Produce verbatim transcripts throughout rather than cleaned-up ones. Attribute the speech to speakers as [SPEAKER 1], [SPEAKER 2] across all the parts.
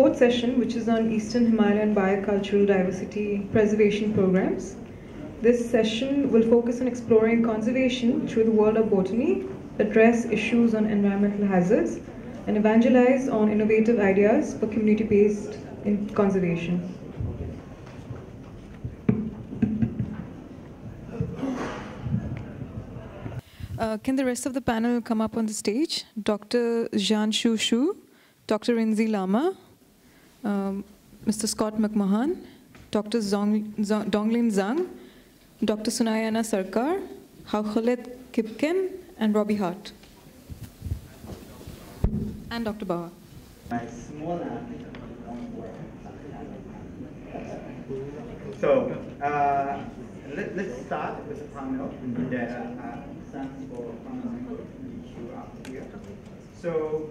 [SPEAKER 1] fourth session, which is on Eastern Himalayan Biocultural Diversity Preservation Programs. This session will focus on exploring conservation through the world of botany, address issues on environmental hazards, and evangelize on innovative ideas for community-based in conservation. Uh, can the rest of the panel come up on the stage? Doctor Jianshu Xu, Doctor Rinzi Lama, um, Mister Scott McMahon, Doctor Zong, Zong, Donglin Zhang, Doctor Sunayana Sarkar, Haucholet Kipken, and Robbie Hart. And Doctor Bawa.
[SPEAKER 2] So, uh, let, let's start with the panel. And, uh, thanks for coming to issue up here. So,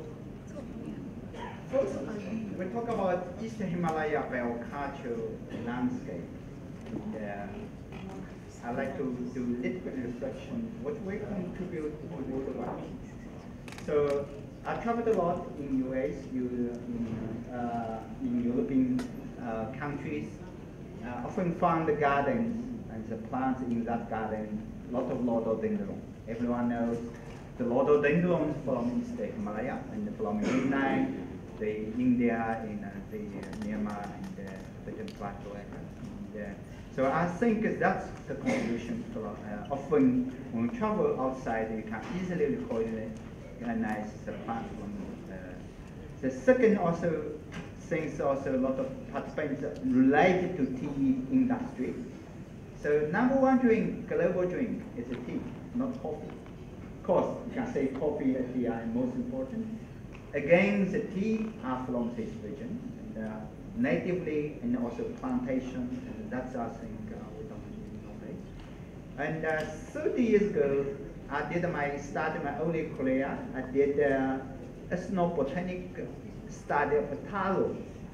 [SPEAKER 2] first, we talk about Eastern Himalaya biocultural landscape. And, uh, I'd like to do a little bit of reflection, what we contribute to the world. So, I traveled a lot in U S, in, uh, in European uh, countries. Uh, often found the gardens and the plants in that garden, a lot of rhododendron. Everyone knows the rhododendrons from East Himalaya and from Yunnan, the India, in uh, the uh, Myanmar and uh, Tibetan Plateau. And, uh, so I think that's the contribution to uh, often when you travel outside, you can easily recognize the plant from uh, the second also things also a lot of participants related to tea industry. So number one drink, global drink is a tea, not coffee. Of course, you can say coffee and tea are most important. Again, the tea are from this region, and, uh, natively and also plantation, and that's I think uh, we don't know. And uh, thirty years ago, I did my started my early career. I did uh, ethnobotanic study of taro,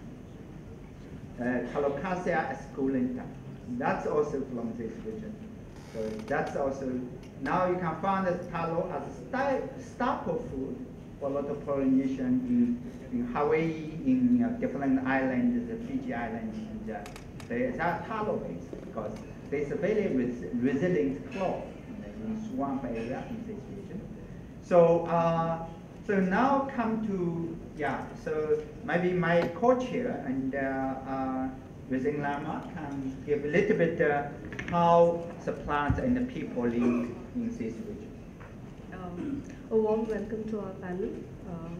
[SPEAKER 2] uh, Colocasia esculenta. That's also from this region. So that's also, now you can find the taro as a staple food for a lot of Polynesian in, in Hawaii, in uh, different islands, the Fiji Islands, and uh, they are taro based because there's a very res resilient crop in swamp area in this region. So, uh, so now come to, yeah, so maybe my co-chair and uh, uh, Rinzi Lama can give a little bit uh, how the plants and the people live in this region.
[SPEAKER 3] Um, a warm welcome to our panel. Um,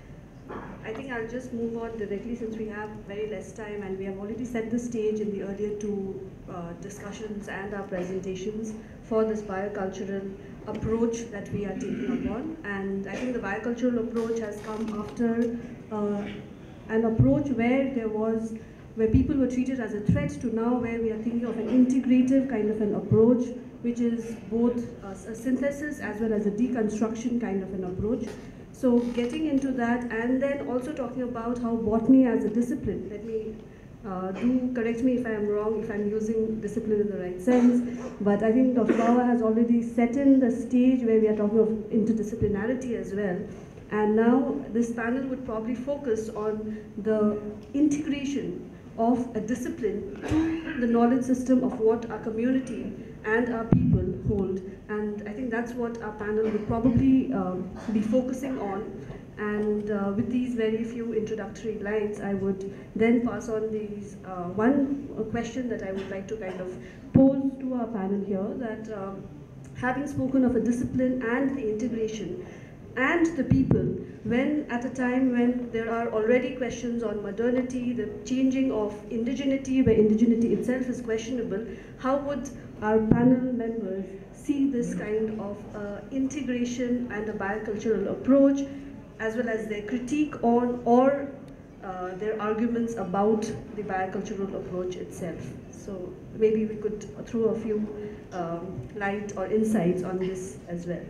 [SPEAKER 3] I think I'll just move on directly since we have very less time and we have already set the stage in the earlier two uh, discussions and our presentations for this biocultural approach that we are taking upon. And I think the biocultural approach has come after uh, an approach where there was, where people were treated as a threat to now where we are thinking of an integrative kind of an approach, which is both a, a synthesis as well as a deconstruction kind of an approach. So getting into that and then also talking about how botany as a discipline, let me uh, do correct me if I am wrong, if I'm using discipline in the right sense, but I think Doctor Bawa has already set in the stage where we are talking of interdisciplinarity as well. And now this panel would probably focus on the integration of a discipline to the knowledge system of what our community and our people hold. And I think that's what our panel would probably um, be focusing on. And uh, with these very few introductory lines, I would then pass on these uh, one question that I would like to kind of pose to our panel here, that um, having spoken of a discipline and the integration and the people, when at a time when there are already questions on modernity, the changing of indigeneity, where indigeneity itself is questionable, how would our panel members see this kind of uh, integration and a biocultural approach, as well as their critique on or uh, their arguments about the biocultural approach itself? So maybe we could throw a few um, light or insights on this as well.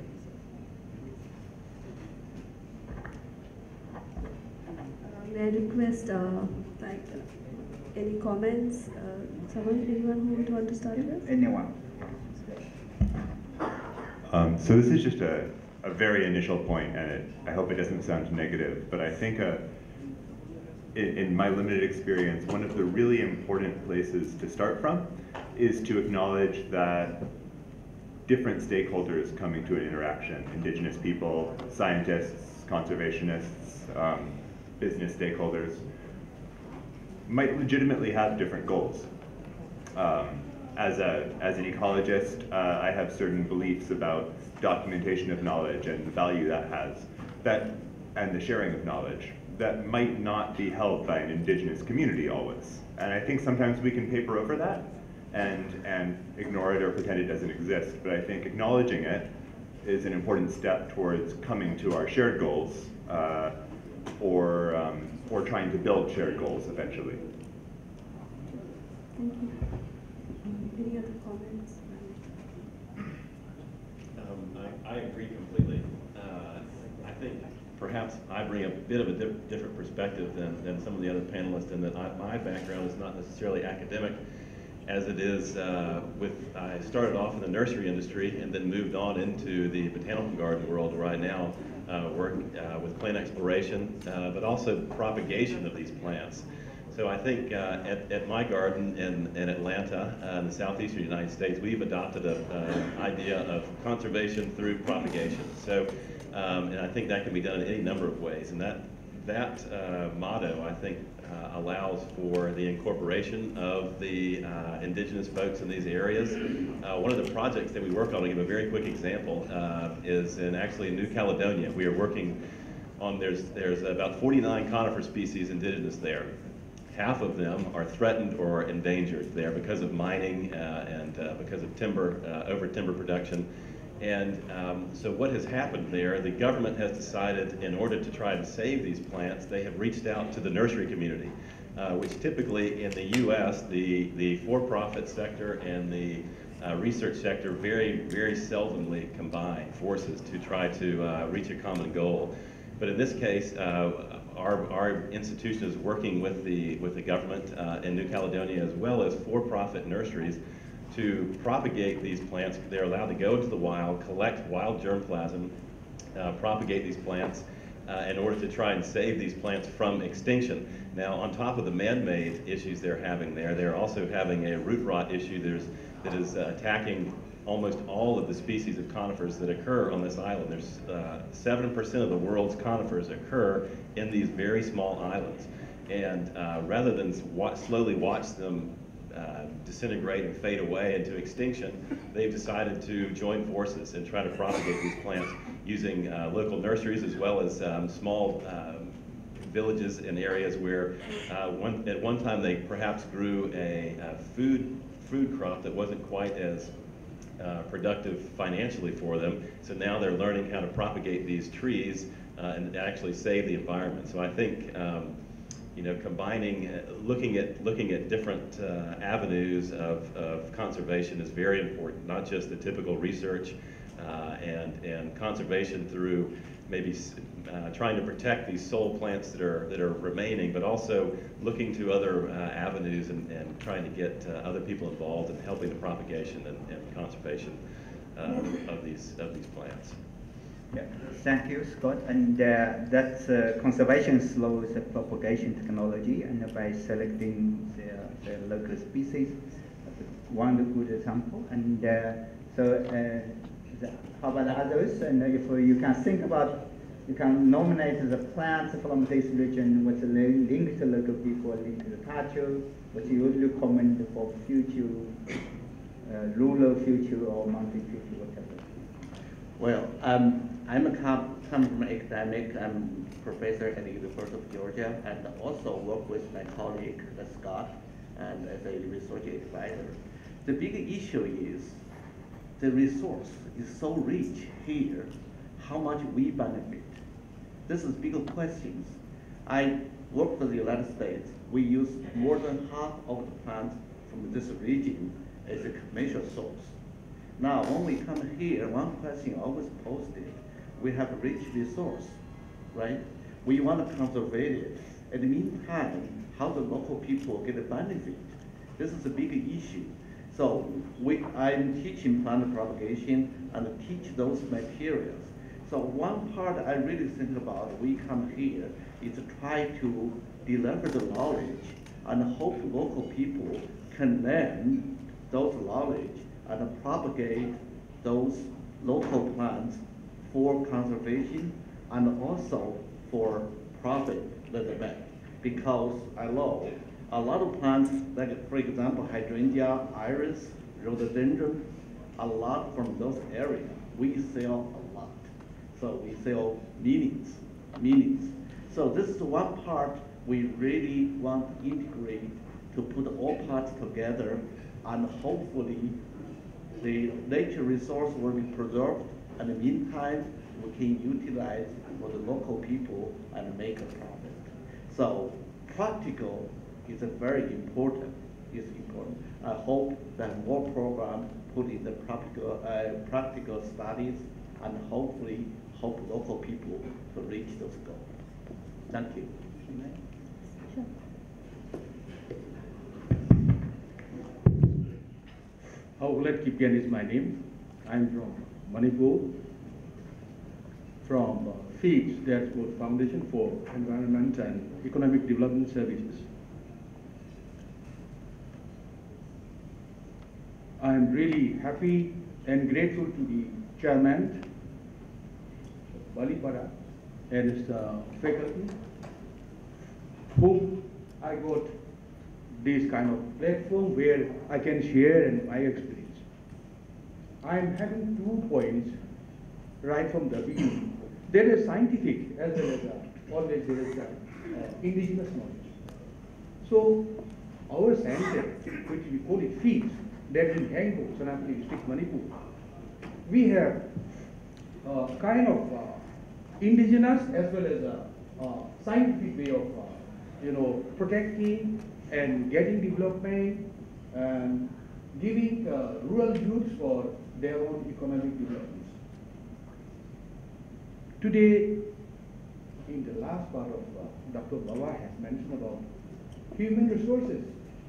[SPEAKER 3] May I request, uh, like, uh, any comments? Uh, someone, anyone who would want to start with?
[SPEAKER 2] Anyone?
[SPEAKER 4] Um, so this is just a, a very initial point, and it, I hope it doesn't sound negative, but I think a, in, in my limited experience, one of the really important places to start from is to acknowledge that different stakeholders coming to an interaction, indigenous people, scientists, conservationists, um, business stakeholders, might legitimately have different goals. Um, as, a, as an ecologist, uh, I have certain beliefs about documentation of knowledge and the value that has, that, and the sharing of knowledge, that might not be held by an indigenous community always. And I think sometimes we can paper over that and, and ignore it or pretend it doesn't exist. But I think acknowledging it is an important step towards coming to our shared goals, uh, or, um, or trying to build shared goals eventually.
[SPEAKER 3] Thank you. Um, any other comments?
[SPEAKER 5] Um, I, I agree completely. Uh, I think perhaps I bring a bit of a di different perspective than, than some of the other panelists in that I, my background is not necessarily academic as it is uh, with, I started off in the nursery industry and then moved on into the botanical garden world where I now uh, work uh, with plant exploration, uh, but also propagation of these plants. So I think uh, at, at my garden in, in Atlanta, uh, in the southeastern United States, we've adopted an idea of conservation through propagation. So, um, and I think that can be done in any number of ways. And that, that uh, motto, I think, uh, allows for the incorporation of the uh, indigenous folks in these areas. Uh, one of the projects that we work on, to give a very quick example, uh, is in actually in New Caledonia. We are working on, there's, there's about forty-nine conifer species indigenous there. Half of them are threatened or endangered there because of mining uh, and uh, because of timber, uh, over timber production. And um, so what has happened there, the government has decided in order to try to save these plants, they have reached out to the nursery community, uh, which typically in the U S, the, the for-profit sector and the uh, research sector very, very seldomly combine forces to try to uh, reach a common goal. But in this case, uh, Our, our institution is working with the, with the government uh, in New Caledonia as well as for-profit nurseries to propagate these plants. They're allowed to go into the wild, collect wild germplasm, uh, propagate these plants uh, in order to try and save these plants from extinction. Now, on top of the man-made issues they're having there, they're also having a root rot issue there's, that is uh, attacking almost all of the species of conifers that occur on this island. There's uh, seven percent of the world's conifers occur in these very small islands. And uh, rather than wa slowly watch them uh, disintegrate and fade away into extinction, they've decided to join forces and try to propagate these plants using uh, local nurseries as well as um, small um, villages in areas where uh, one, at one time they perhaps grew a, a food, food crop that wasn't quite as Uh, productive financially for them. So now they're learning how to propagate these trees uh, and actually save the environment. So I think, um, you know, combining, uh, looking at looking at different uh, avenues of, of conservation is very important. Not just the typical research uh, and and conservation through maybe uh, trying to protect these sole plants that are that are remaining, but also looking to other uh, avenues and, and trying to get uh, other people involved in helping the propagation and, and conservation uh, of these of these plants.
[SPEAKER 2] Yeah. Thank you, Scott. And uh, that's uh, conservation slows the propagation technology, and by selecting the, the local species, one good example. And uh, so. Uh, How about others? And if you can think about, you can nominate the plants from this region, what's the link to local people, link to the culture, what you would recommend for future, uh, rural future or mountain future, whatever.
[SPEAKER 6] Well, um, I'm a com come from academic. I'm professor at the University of Georgia, and also work with my colleague uh, Scott, and as a research advisor. The big issue is the resource is so rich here, how much we benefit? This is big questions. I work for the United States. We use more than half of the plants from this region as a commercial source. Now, when we come here, one question always posted, we have a rich resource, right? We want to conserve it. In the meantime, how the local people get a benefit? This is a big issue. So we, I'm teaching plant propagation and teach those materials. So one part I really think about, we come here, is to try to deliver the knowledge and hope local people can learn those knowledge and propagate those local plants for conservation and also for profit development. Because I know a lot of plants, like for example, hydrangea, iris, rhododendron, a lot from those areas, we sell a lot. So we sell millions, millions. So this is one part we really want to integrate to put all parts together, and hopefully the nature resource will be preserved, and in the meantime, we can utilize for the local people and make a profit. So practical is a very important, is important. I hope that more programs put in the practical, uh, practical studies, and hopefully help local people to reach those goals. Thank you.
[SPEAKER 3] Sure.
[SPEAKER 7] Haugulet Kipgen is my name. I'm from Manipur, from uh, FEEDS, that's called Foundation for Environment and Economic Development Services. I'm really happy and grateful to the chairman, Balipada, and his uh, faculty, whom I got this kind of platform where I can share my experience. I'm having two points right from the beginning. There is scientific as well as uh, always there is uh, uh, indigenous knowledge. So our center, which we call it FEEDS, that's in Hangpo, Senapati district, Manipur, we have uh, kind of uh, indigenous as well as a uh, scientific way of uh, you know, protecting and getting development and giving uh, rural youths for their own economic development. Today, in the last part of uh, Doctor Baba has mentioned about human resources.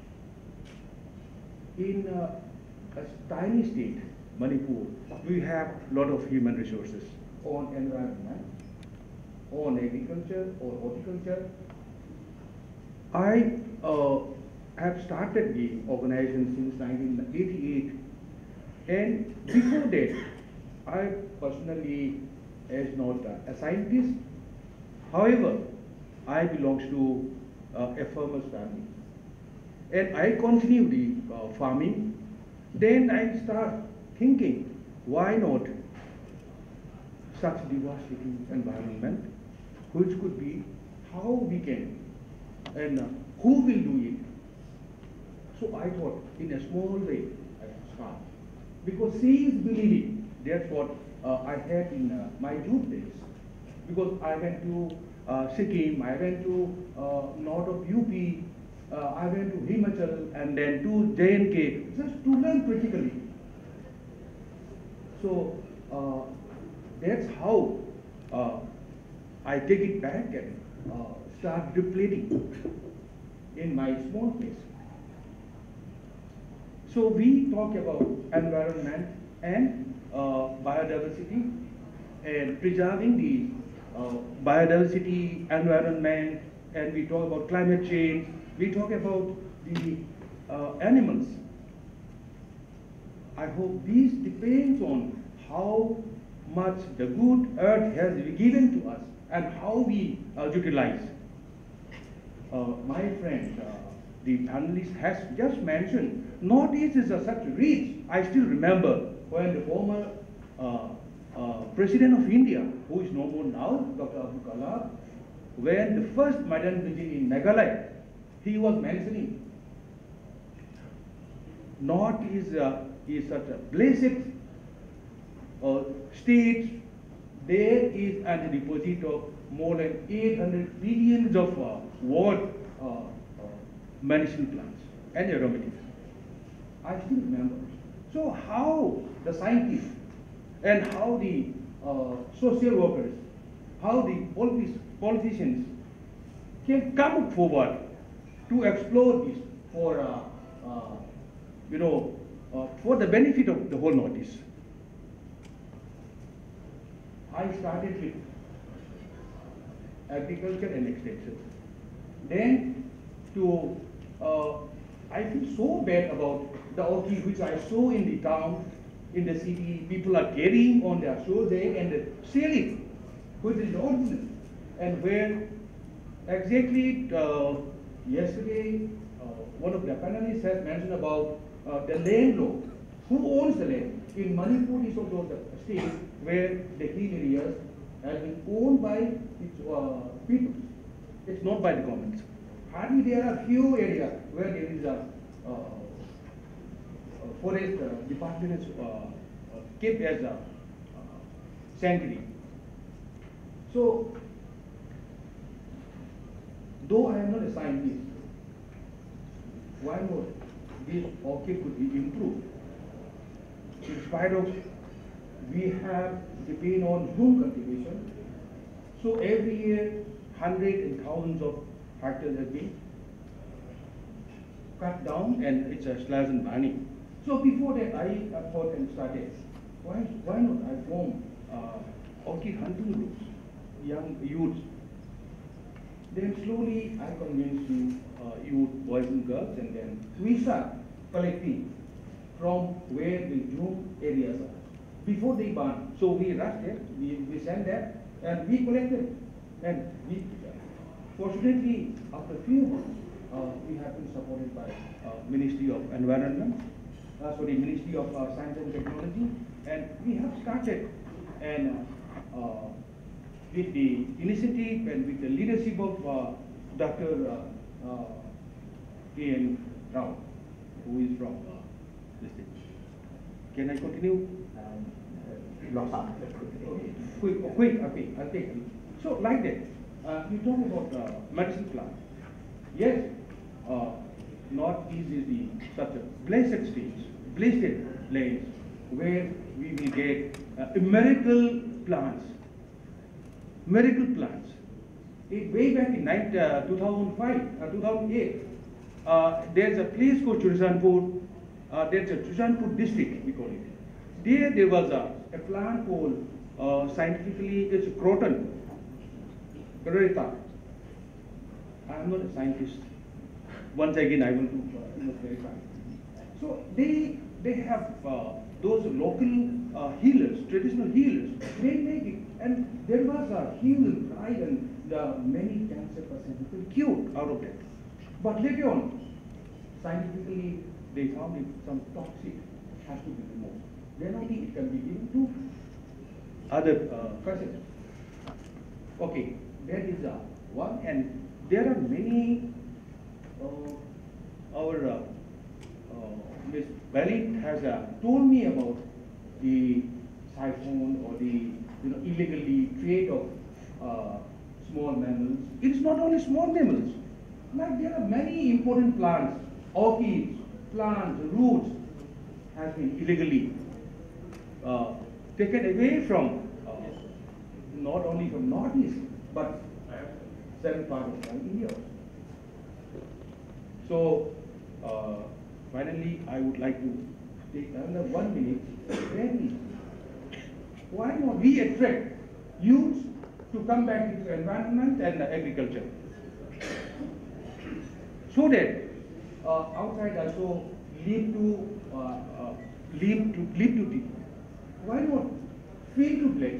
[SPEAKER 7] In uh, a tiny state, Manipur, we have a lot of human resources on environment, on agriculture or horticulture. I uh, have started the organization since nineteen eighty-eight, and before that, I personally is not a scientist. However, I belong to uh, a farmer's family, and I continue the uh, farming. Then I start thinking, why not such devastating environment, which could be how we can and uh, who will do it. So I thought, in a small way, I will start. Because seeing is believing, that's what uh, I had in uh, my youth days. Because I went to uh, Sikkim, I went to uh, north of U P, uh, I went to Himachal, and then to J and K, just to learn critically. So uh, that's how uh, I take it back and uh, start reflecting in my small place. So we talk about environment and uh, biodiversity and preserving the uh, biodiversity, environment, and we talk about climate change. We talk about the uh, animals. I hope this depends on how much the good earth has been given to us and how we uh, utilize. Uh, my friend, uh, the panelist has just mentioned, Northeast is a such rich. I still remember when the former uh, uh, President of India, who is no more now, Doctor Abdul Kalam, when the first Madan visit in Meghalaya, he was mentioning North is, uh, is such a blessed uh, state. There is a deposit of more than eight hundred billions of uh, world uh, uh, medicinal plants and aromatics. I still remember. So how the scientists and how the uh, social workers, how the politi politicians can come forward to explore this for, uh, uh, you know, uh, for the benefit of the whole Northeast. I started with agriculture and extension. Then to, uh, I feel so bad about the orchid which I saw in the town, in the city. People are carrying on their shoulders and selling, which is original. And where exactly uh, yesterday, uh, one of the panelists has mentioned about uh, the land law. Who owns the land? In Manipur is also the state where the hill areas have been owned by its uh, people. It's not by the government. Hardly there are few areas where there is a uh, uh, forest uh, department is uh, uh, kept as a uh, sanctuary. So, though I am not a scientist, why not this orchid could be improved? In spite of we have depend on Zoom cultivation, so every year hundreds and thousands of hectares have been cut down, and it's a slash and burning. So before that, I uh, thought and started, why why not I form uh, orchid hunting groups, young youths. Then slowly I convinced you, uh, youth, boys and girls, and then we start collecting from where the Zoom areas are before they burn. So we rushed there, we, we sent there, and we collected. And we, fortunately, after a few months, uh, we have been supported by uh, Ministry of Environment, uh, sorry, Ministry of uh, Science and Technology, and we have started. And uh, uh, with the initiative and with the leadership of uh, Doctor Uh, uh, A N Rao, who is from uh, this thing. Can I continue?
[SPEAKER 2] Um, uh,
[SPEAKER 7] Okay. Quick, quick, okay, I'll take it. So, like that, uh, you talk about uh, medicine plant. Yes, uh, Northeast is the such a blessed stage, blessed place where we will get uh, miracle plants, miracle plants. It, way back in night, uh, two thousand five, uh, two thousand eight, uh, there's a place called Churachandpur. Uh, there's a Churachandpur district, we call it. There, there was a, a plant called uh, scientifically it's croton. Carreta. I am not a scientist. Once again, I will do uh, verify. So they they have uh, those local uh, healers, traditional healers. They make it, and there was a huge pride, and the many cancer patients were cured out of that. But later on, scientifically, they found it some toxic has to be removed. Then only it can be given to other uh, persons. Okay, that is uh, one, and there are many. Uh, our uh, uh, Miz Balit has uh, told me about the siphon or the you know illegally trade of uh, small mammals. It is not only small mammals. Like there are many important plants, orchids, plants, roots, has been illegally uh, taken away from uh, not only from Northeast, but seven parts of India. So, uh, finally, I would like to take another one minute. Then, why not we attract youths to come back into environment and agriculture, so that uh, outside also live to uh, uh, live to live to live. Why not feel to play?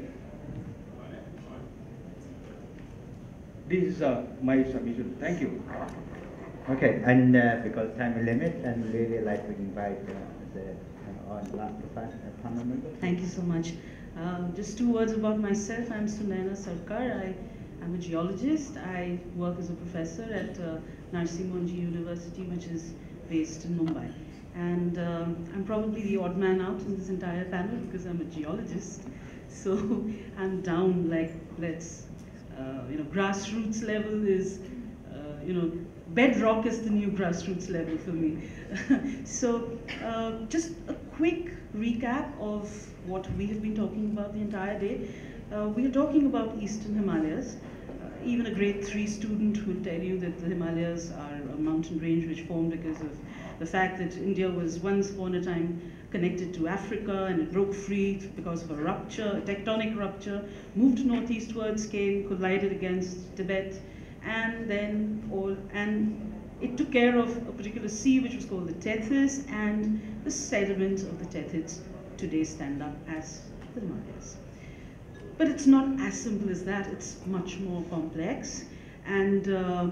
[SPEAKER 7] This is uh, my submission. Thank you.
[SPEAKER 2] Okay, and uh, because time is limit, and really like to invite uh, the uh, on last panel member.
[SPEAKER 8] Thank you so much. Um, just two words about myself. I'm Sunaina Sarkar. I am a geologist. I work as a professor at uh, Narsingh Monjee University, which is based in Mumbai. And um, I'm probably the odd man out in this entire panel because I'm a geologist. So I'm down like, let's, uh, you know, grassroots level is, uh, you know, bedrock is the new grassroots level for me. So uh, just a quick recap of what we have been talking about the entire day. Uh, we are talking about Eastern Himalayas. Uh, even a grade three student will tell you that the Himalayas are a mountain range which formed because of the fact that India was once upon a time connected to Africa and it broke free because of a rupture, a tectonic rupture, moved northeastwards, came, collided against Tibet, and then all, and it took care of a particular sea which was called the Tethys, and the sediments of the Tethys today stand up as the Himalayas. But it's not as simple as that, it's much more complex. And uh,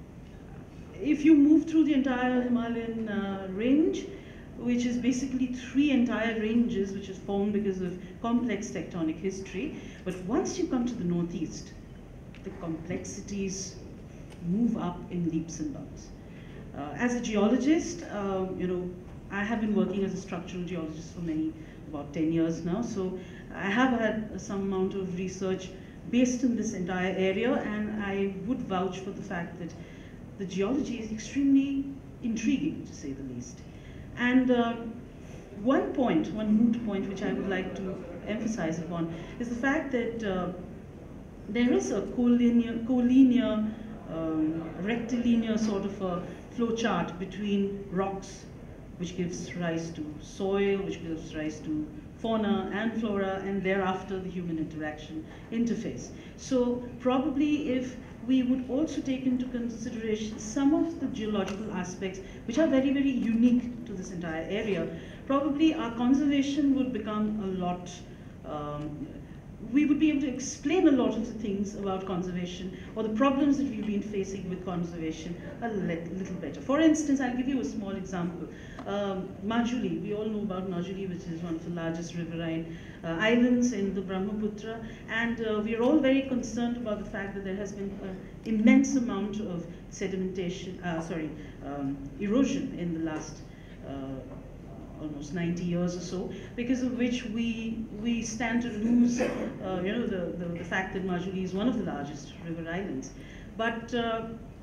[SPEAKER 8] if you move through the entire Himalayan uh, range, which is basically three entire ranges which is formed because of complex tectonic history, but once you come to the northeast, the complexities move up in leaps and bounds. Uh, as a geologist, uh, you know, I have been working as a structural geologist for many, about ten years now, so I have had some amount of research based in this entire area, and I would vouch for the fact that the geology is extremely intriguing, to say the least. And uh, one point, one moot point which I would like to emphasize upon is the fact that uh, there is a collinear, collinear um, rectilinear sort of a flow chart between rocks, which gives rise to soil, which gives rise to fauna and flora, and thereafter the human interaction interface. So probably if we would also take into consideration some of the geological aspects which are very, very unique to this entire area, probably our conservation would become a lot, um, we would be able to explain a lot of the things about conservation or the problems that we've been facing with conservation a little better. For instance, I'll give you a small example. Um, Majuli, we all know about Majuli, which is one of the largest riverine uh, islands in the Brahmaputra, and uh, we are all very concerned about the fact that there has been an immense amount of sedimentation, uh, sorry, um, erosion in the last uh, almost ninety years or so, because of which we we stand to lose, uh, you know, the, the, the fact that Majuli is one of the largest river islands. But uh,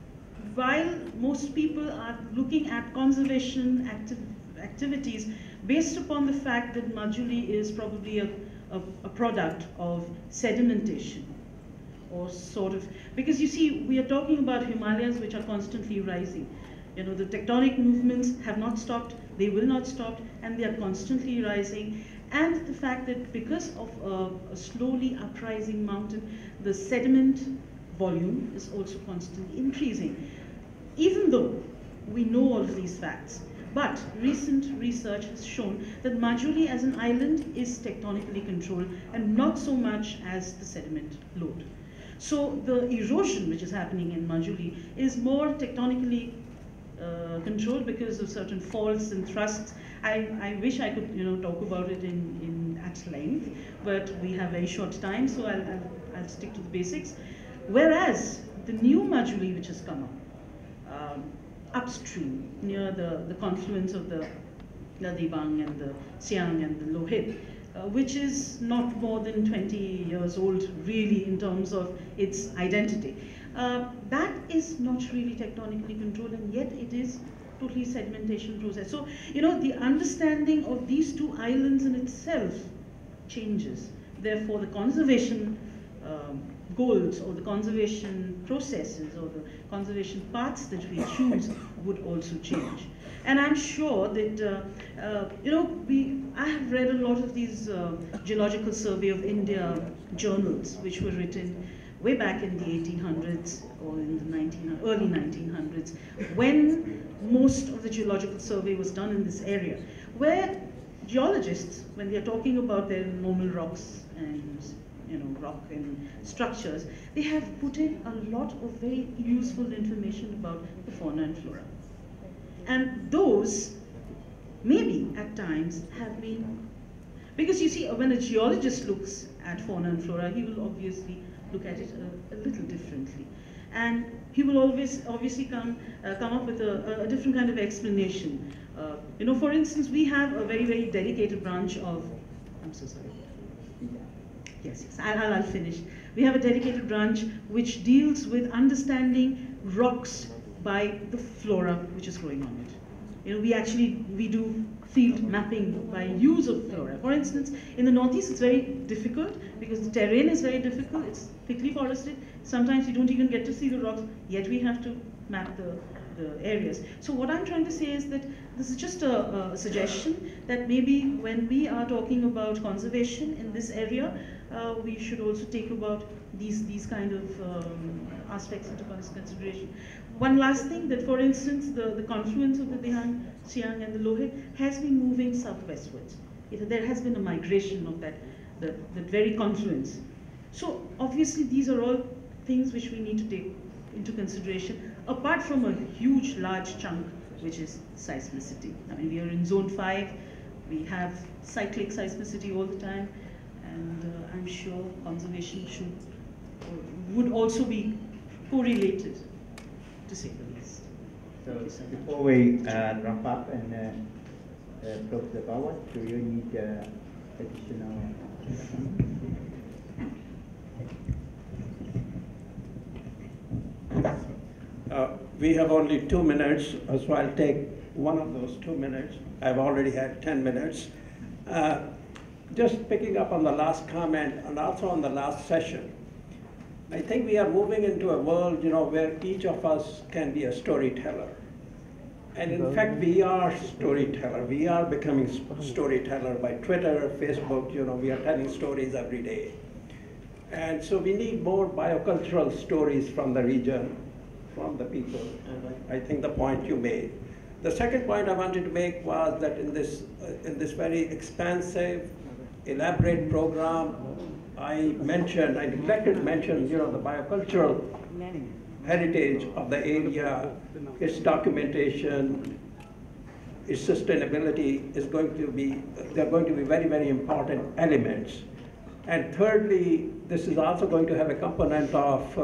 [SPEAKER 8] while most people are looking at conservation acti activities based upon the fact that Majuli is probably a, a, a product of sedimentation, or sort of, because you see, we are talking about Himalayas which are constantly rising. You know, the tectonic movements have not stopped, they will not stop, and they are constantly rising. And the fact that because of a, a slowly uprising mountain, the sediment volume is also constantly increasing. Even though we know all of these facts, but recent research has shown that Majuli as an island is tectonically controlled and not so much as the sediment load. So the erosion which is happening in Majuli is more tectonically Uh, controlled because of certain faults and thrusts. I, I wish I could, you know, talk about it in, in at length, but we have very short time, so I'll, I'll, I'll stick to the basics. Whereas the new Majuli which has come up, um, upstream, near the, the confluence of the Ladibang and the Siang and the Lohit, uh, which is not more than twenty years old really in terms of its identity. Uh, that is not really tectonically controlled, and yet it is totally sedimentation process. So, you know, the understanding of these two islands in itself changes. Therefore, the conservation um, goals or the conservation processes or the conservation paths that we choose would also change. And I'm sure that, uh, uh, you know, we, I have read a lot of these uh, Geological Survey of India journals which were written way back in the eighteen hundreds or in the nineteen, early nineteen hundreds, when most of the geological survey was done in this area, where geologists, when they are talking about their normal rocks and, you know, rock and structures, they have put in a lot of very useful information about the fauna and flora. And those, maybe at times, have been, because you see, when a geologist looks at fauna and flora, he will obviously look at it a, a little differently. And he will always obviously come, uh, come up with a, a different kind of explanation. Uh, you know, for instance, we have a very, very dedicated branch of, I'm so sorry. Yes, yes, I'll, I'll finish. We have a dedicated branch which deals with understanding rocks by the flora which is growing on it. You know, we actually, we do field mapping by use of flora. For instance, in the Northeast it's very difficult because the terrain is very difficult, it's thickly forested. Sometimes you don't even get to see the rocks, yet we have to map the, the areas. So what I'm trying to say is that this is just a, a suggestion that maybe when we are talking about conservation in this area, uh, we should also take about these, these kind of um, aspects into consideration. One last thing, that for instance, the, the confluence of the Dihang, Siang and the Lohe has been moving southwestwards. It, there has been a migration of that, the, that very confluence. So obviously these are all things which we need to take into consideration, apart from a huge, large chunk, which is seismicity. I mean, we are in zone five, we have cyclic seismicity all the time, and uh, I'm sure conservation should, or would also be correlated, to say the least.
[SPEAKER 2] So, so before we uh, wrap up, and uh, uh, Professor Bawa, do you need uh, additional?
[SPEAKER 9] Uh, we have only two minutes, so I'll take one of those two minutes. I've already had ten minutes. Uh, just picking up on the last comment and also on the last session, I think we are moving into a world, you know, where each of us can be a storyteller. And in fact, we are storyteller. We are becoming storyteller by Twitter, Facebook, you know, we are telling stories every day. And so we need more biocultural stories from the region, from the people, and I, I think the point you made. The second point I wanted to make was that in this, uh, in this very expansive, elaborate program, I mentioned, I neglected to mention, you know, the biocultural heritage of the area, its documentation, its sustainability is going to be, they're going to be very, very important elements. And thirdly, this is also going to have a component of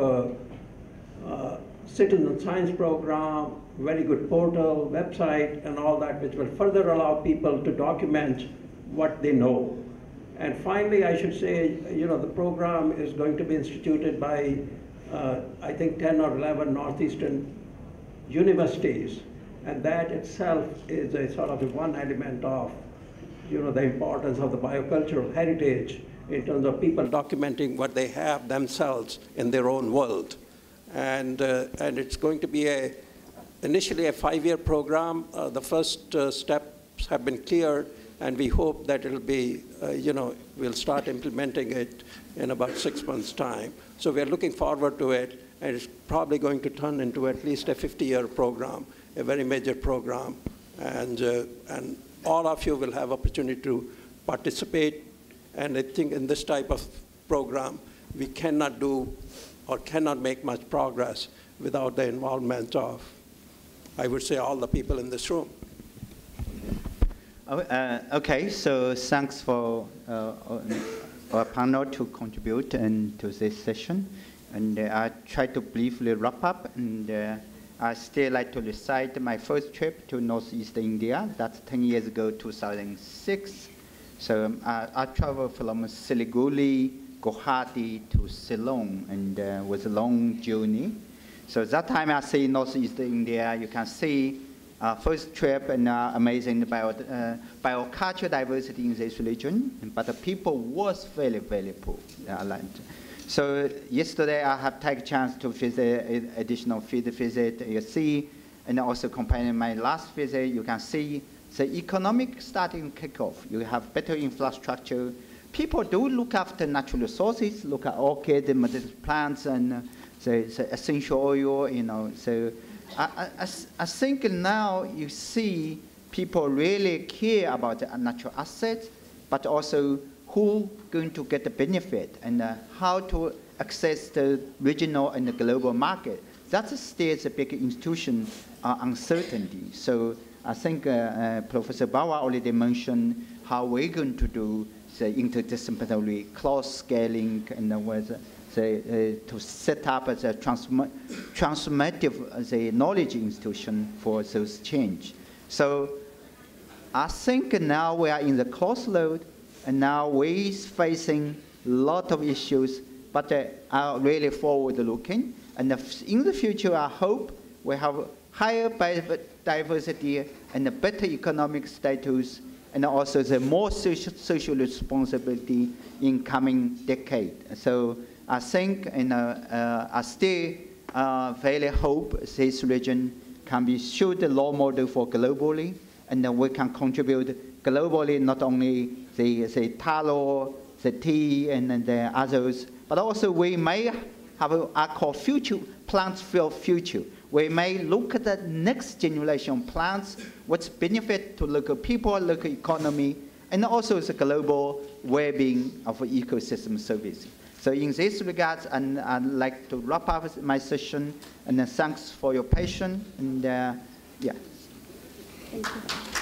[SPEAKER 9] uh, uh, citizen science program, very good portal, website, and all that, which will further allow people to document what they know. And finally, I should say, you know, the program is going to be instituted by, uh, I think, ten or eleven Northeastern universities. And that itself is a sort of a one element of, you know, the importance of the biocultural heritage in terms of people documenting what they have themselves in their own world. And, uh, and it's going to be a, initially a five-year program. Uh, the first uh, steps have been cleared, and we hope that it'll be, uh, you know, we'll start implementing it in about six months' time. So we're looking forward to it, and it's probably going to turn into at least a fifty-year program, a very major program. And, uh, and all of you will have opportunity to participate. And I think in this type of program, we cannot do or cannot make much progress without the involvement of, I would say, all the people in this room.
[SPEAKER 2] Oh, uh, okay, so thanks for uh, our panel to contribute and to this session. And uh, I try to briefly wrap up. And uh, I still like to recite my first trip to Northeast India. That's ten years ago, two thousand six. So um, I, I traveled from Siliguri, Guwahati to Ceylon, and uh, was a long journey. So that time I see Northeast India, you can see uh, first trip and uh, amazing bio, uh, biocultural diversity in this region, but the people was very, very poor. Uh, so yesterday I have taken chance to visit additional field visit. You see, and also comparing my last visit, you can see the economic starting kick off. You have better infrastructure. People do look after natural resources, look at orchid, medicinal plants, and uh, the, the essential oil, you know. So I, I, I think now you see people really care about the natural assets, but also who going to get the benefit and uh, how to access the regional and the global market. That still is a big institution uh, uncertainty. So I think uh, uh, Professor Bawa already mentioned how we're going to do the interdisciplinary cross-scaling and uh, with, the, uh, to set up as a transform transformative uh, the knowledge institution for those change. So I think now we are in the crossroad, and now we're facing a lot of issues, but uh, are really forward-looking. And in the future, I hope we have higher biodiversity and a better economic status, and also the more social, social responsibility in coming decade. So I think, and uh, uh, I still uh, very hope this region can be should the role model for globally, and uh, we can contribute globally, not only the, the Taro
[SPEAKER 10] the tea and, and the others. But also we may have a I call future plants for future. We may look at the next generation plants, what's benefit to local people, local economy, and also the global well-being of ecosystem service. So in this regard, and I'd like to wrap up my session, and uh, thanks for your patience, and uh, yeah.
[SPEAKER 3] Thank you.